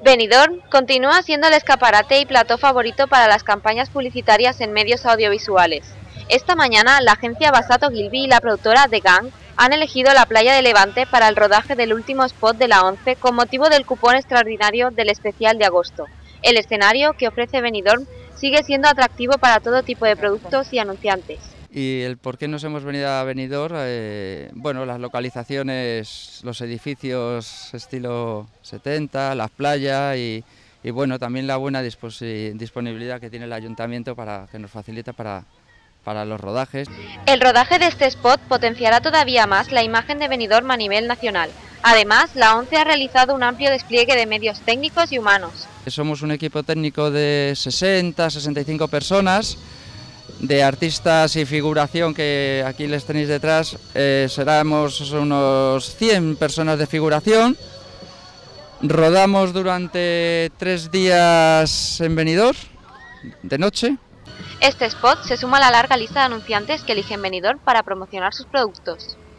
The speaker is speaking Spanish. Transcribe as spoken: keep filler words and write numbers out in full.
Benidorm continúa siendo el escaparate y plató favorito para las campañas publicitarias en medios audiovisuales. Esta mañana, la agencia Basato Gilby y la productora The Gang han elegido la playa de Levante para el rodaje del último spot de la ONCE con motivo del cupón extraordinario del especial de agosto. El escenario que ofrece Benidorm sigue siendo atractivo para todo tipo de productos y anunciantes. Y el por qué nos hemos venido a Benidorm, eh, bueno, las localizaciones, los edificios estilo setenta, las playas y, y bueno, también la buena disponibilidad que tiene el ayuntamiento para que nos facilita para, para los rodajes. El rodaje de este spot potenciará todavía más la imagen de Benidorm a nivel nacional. Además, la ONCE ha realizado un amplio despliegue de medios técnicos y humanos. Somos un equipo técnico de sesenta, sesenta y cinco personas, de artistas y figuración, que aquí les tenéis detrás, eh, seremos unos cien personas de figuración. Rodamos durante tres días en Benidorm, de noche. Este spot se suma a la larga lista de anunciantes que eligen Benidorm para promocionar sus productos.